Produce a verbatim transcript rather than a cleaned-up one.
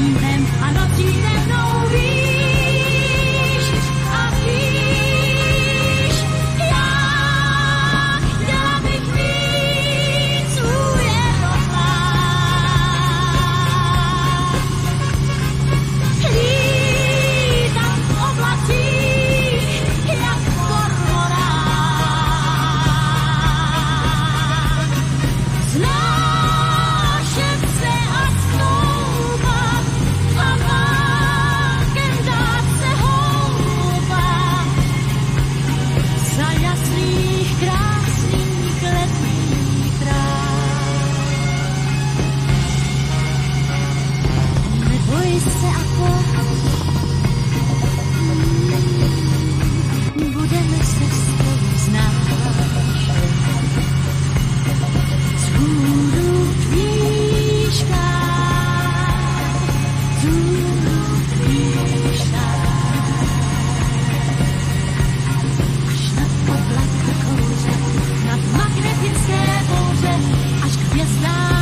dním dnem a nocí se mnou víš a víš, jak chtěla bych mít svůj aeroplán. Lítat v oblacích jak kormorán. Znášet se a stoupat a vlákem dát se houpat za jasných krásných letních rád. Neboj se a pojď, budeme se spolu znášet. Vzhůru k výškám, vzhůru k výškám. Až nad oblak a kouře, nad magnetické bouře, až k hvězdám.